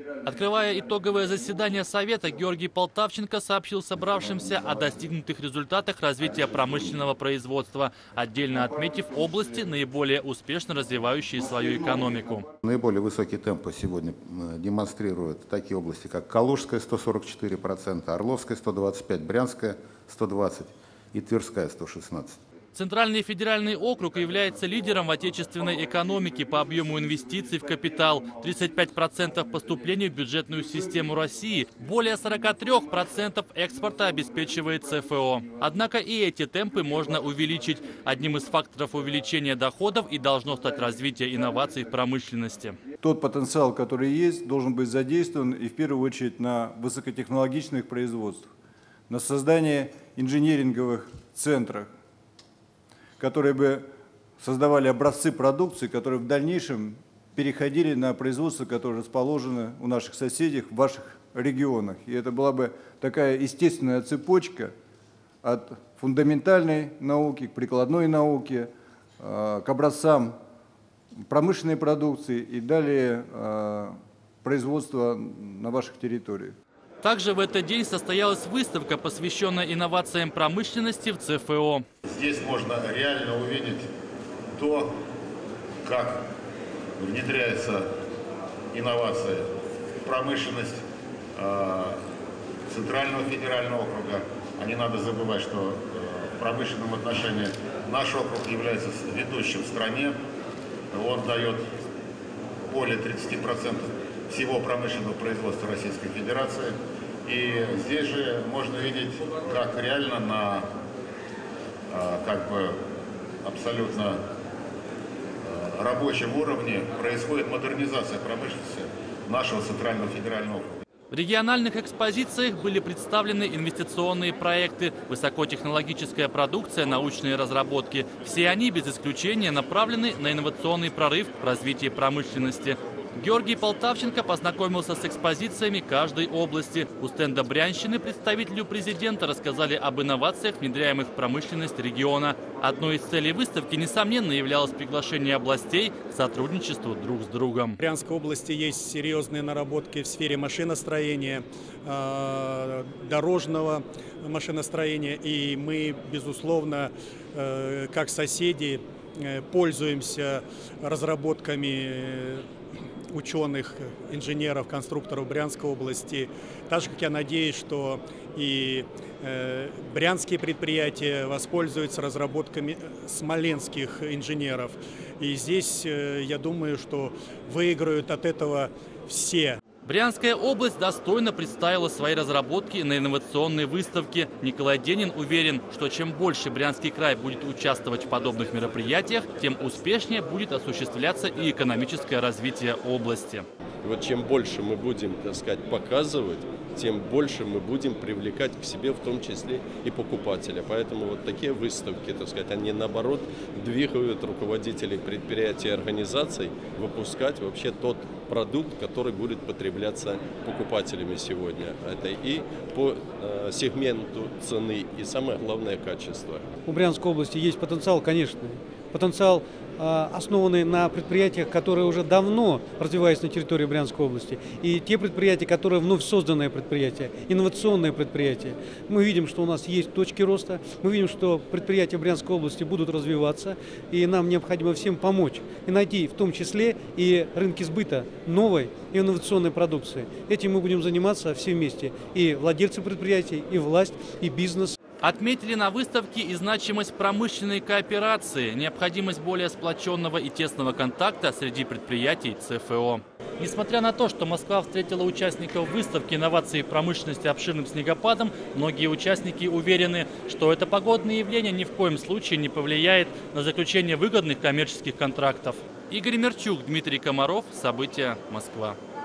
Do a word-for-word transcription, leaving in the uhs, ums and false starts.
Открывая итоговое заседание Совета, Георгий Полтавченко сообщил собравшимся о достигнутых результатах развития промышленного производства, отдельно отметив области, наиболее успешно развивающие свою экономику. Наиболее высокие темпы сегодня демонстрируют такие области, как Калужская сто сорок четыре процента, Орловская сто двадцать пять процентов, Брянская сто двадцать процентов и Тверская сто шестнадцать процентов. Центральный федеральный округ является лидером в отечественной экономике по объему инвестиций в капитал. тридцать пять процентов поступлений в бюджетную систему России, более сорока трёх процентов экспорта обеспечивает ЦФО. Однако и эти темпы можно увеличить. Одним из факторов увеличения доходов и должно стать развитие инноваций в промышленности. Тот потенциал, который есть, должен быть задействован и в первую очередь на высокотехнологичных производствах, на создание инжиниринговых центров, которые бы создавали образцы продукции, которые в дальнейшем переходили на производство, которое расположено у наших соседей в ваших регионах. И это была бы такая естественная цепочка от фундаментальной науки к прикладной науке, к образцам промышленной продукции и далее производства на ваших территориях. Также в этот день состоялась выставка, посвященная инновациям промышленности в ЦФО. Здесь можно реально увидеть то, как внедряется инновация в промышленность Центрального федерального округа. А не надо забывать, что в промышленном отношении наш округ является ведущим в стране. Он дает более тридцати процентов всего промышленного производства Российской Федерации. И здесь же можно видеть, как реально на как бы абсолютно рабочем уровне происходит модернизация промышленности нашего Центрального федерального округа. В региональных экспозициях были представлены инвестиционные проекты, высокотехнологическая продукция, научные разработки. Все они без исключения направлены на инновационный прорыв в развитии промышленности. Георгий Полтавченко познакомился с экспозициями каждой области. У стенда Брянщины представителю президента рассказали об инновациях, внедряемых в промышленность региона. Одной из целей выставки, несомненно, являлось приглашение областей к сотрудничеству друг с другом. В Брянской области есть серьезные наработки в сфере машиностроения, дорожного машиностроения. И мы, безусловно, как соседи, пользуемся разработками ученых, инженеров, конструкторов Брянской области. Так же, как я надеюсь, что и э, брянские предприятия воспользуются разработками смоленских инженеров. И здесь, э, я думаю, что выиграют от этого все. Брянская область достойно представила свои разработки на инновационной выставке. Николай Денин уверен, что чем больше Брянский край будет участвовать в подобных мероприятиях, тем успешнее будет осуществляться и экономическое развитие области. И вот чем больше мы будем, так сказать, показывать, тем больше мы будем привлекать к себе, в том числе и покупателя. Поэтому вот такие выставки, так сказать, они наоборот двигают руководителей предприятий и организаций выпускать вообще тот продукт, который будет потребляться покупателями сегодня. Это и по э, сегменту цены, и самое главное качество. У Брянской области есть потенциал, конечно. Потенциал, основанный на предприятиях, которые уже давно развиваются на территории Брянской области. И те предприятия, которые вновь созданные предприятия, инновационные предприятия. Мы видим, что у нас есть точки роста, мы видим, что предприятия Брянской области будут развиваться, и нам необходимо всем помочь и найти в том числе и рынки сбыта новой инновационной продукции. Этим мы будем заниматься все вместе. И владельцы предприятий, и власть, и бизнес. Отметили на выставке и значимость промышленной кооперации, необходимость более сплоченного и тесного контакта среди предприятий ЦФО. Несмотря на то, что Москва встретила участников выставки инноваций в промышленности обширным снегопадом, многие участники уверены, что это погодное явление ни в коем случае не повлияет на заключение выгодных коммерческих контрактов. Игорь Мерчук, Дмитрий Комаров. События. Москва.